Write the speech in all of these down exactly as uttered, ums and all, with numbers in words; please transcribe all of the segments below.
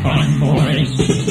fun, boys.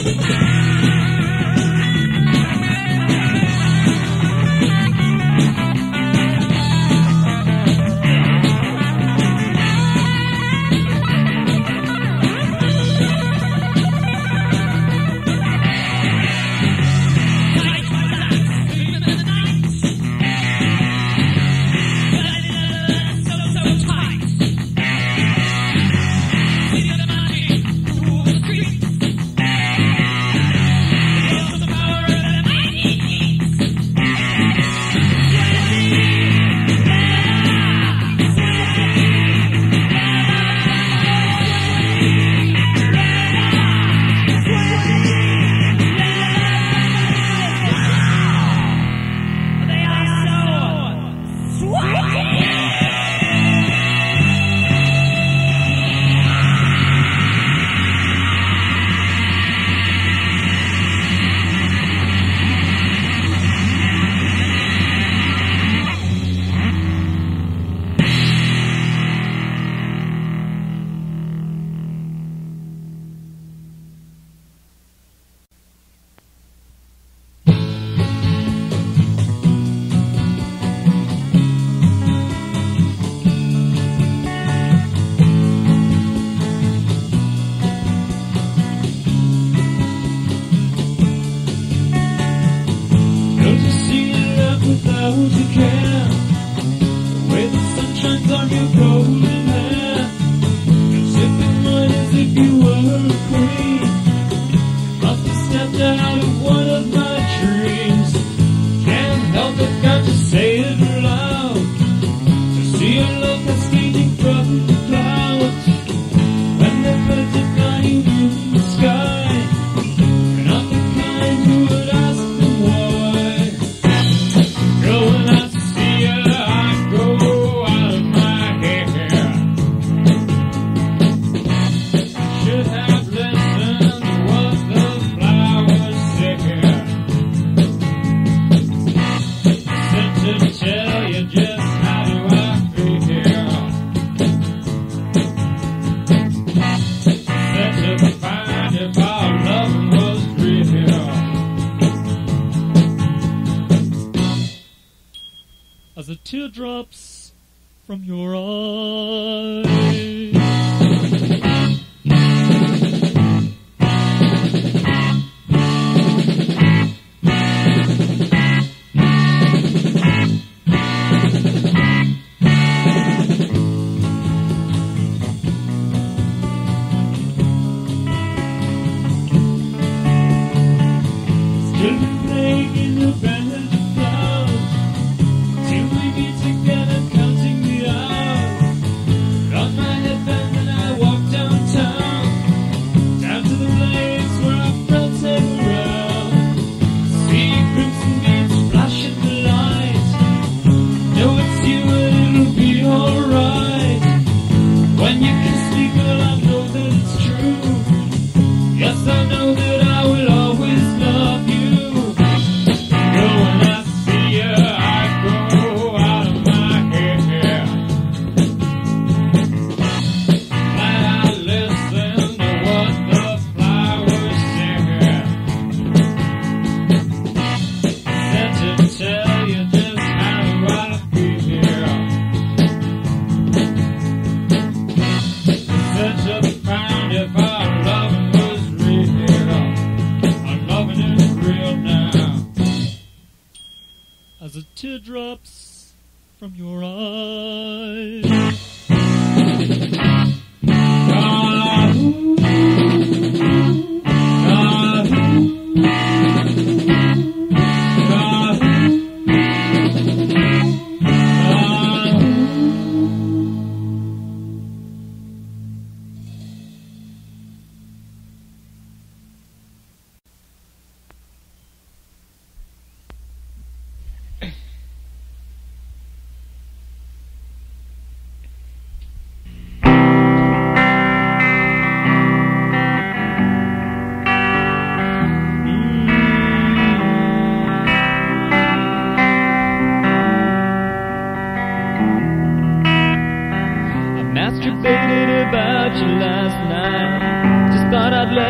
As the teardrops from your eyes. As the teardrops from your eyes.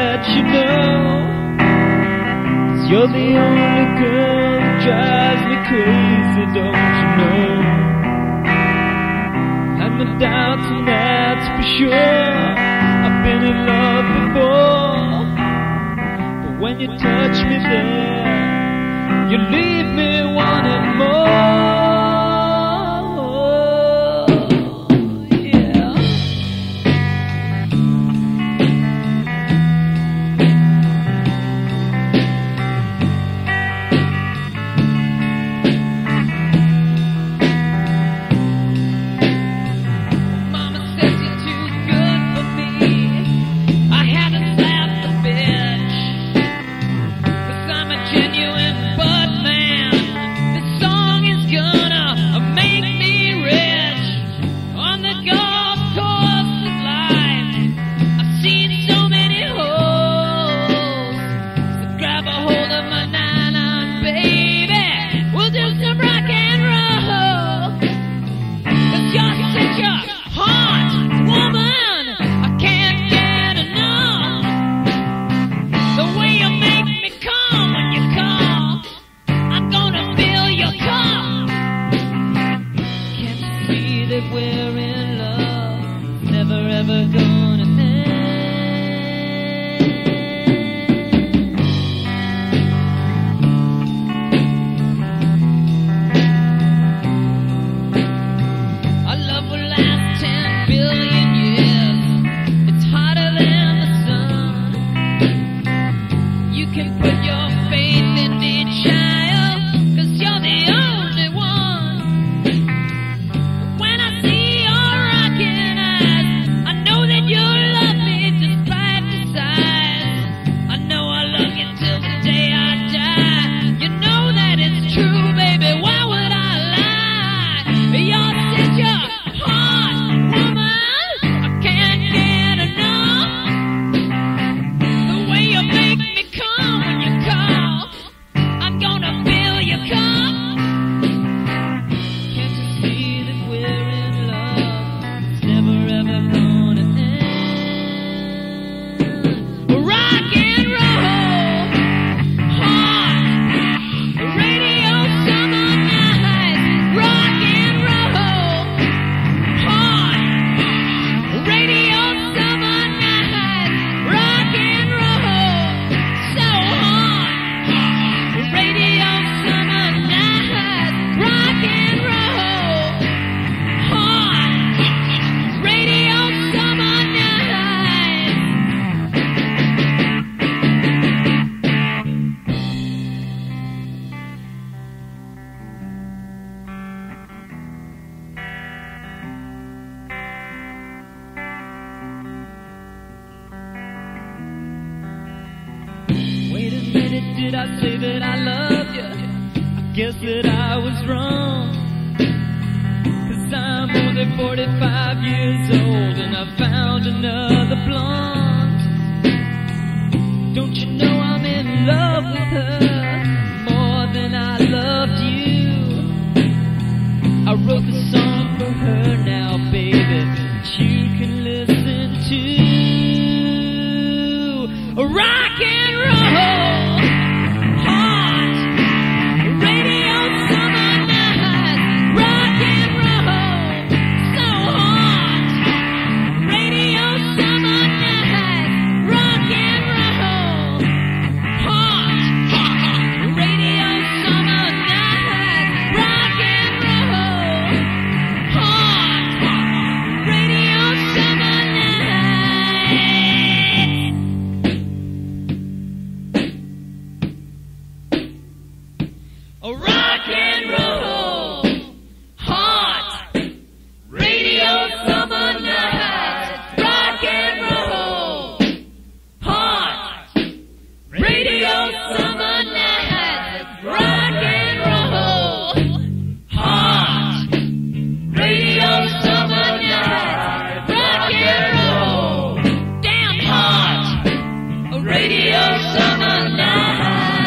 let you know, 'cause you're the only girl that drives me crazy, don't you know? Had my doubts and that's for sure. I've been in love before, but when you touch me there, you leave me wanting more. We're in love, never ever gonna end. Our love will last ten billion years. It's hotter than the sun. You can put your faith in me, child, 'cause you're the only one. When I see your rocking eyes, I know that you love me despite the size. I know I love you till the day I die. You know that it's true, baby, why would I lie? You're such a hot woman, I can't get enough. The way you make me come when you call, I'm gonna fill your cup. Can't you see that we're in love? It's never ever gonna end. Rock and roll, hot radio summer nights. Rock and roll, hot radio summer nights. Rock and roll, so hot. Radio summer nights. Rock and roll, hot radio summer nights. Wait a minute, did I say that I love you? I guess that I was wrong, 'cause I'm only forty-five years old and I found another blonde. Don't you know I'm in love with her more than I loved you? I wrote the song for her now, baby, that you can listen to. Rock and roll, hot radio summer nights. Rock and roll, so hot. Radio summer nights. Rock and roll, hot. Radio summer nights. Rock and roll, hot. Radio summer nights. Rock and roll, hot radio summer nights. Rock and roll, hot radio summer nights. Rock and roll, hot radio summer nights. Rock and roll, damn hot radio summer nights.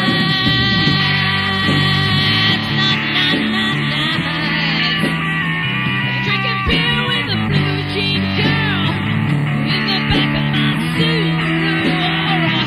Drinking beer with a blue jean girl in the back of my Subaru, or a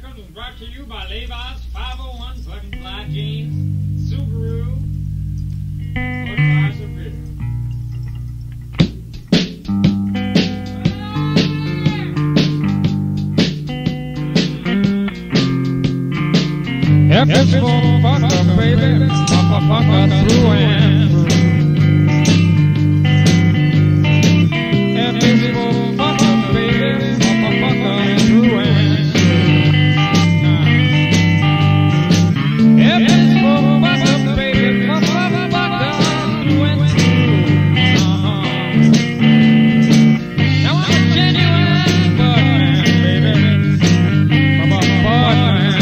Records was brought to you by Levi's, five oh one, Plug and Fly Jeans, Subaru, Budweiser Beer. If it's for fucker, baby, fucker, fucker, through and through. If it's for fucker, baby, fucker, fucker, through and through. If it's for fucker, baby, fucker, fucker, through and through. Uh-huh. Now I'm a genuine Budman, baby, I'm a Budman.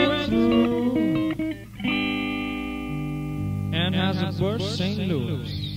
And as a bird Saint Louis.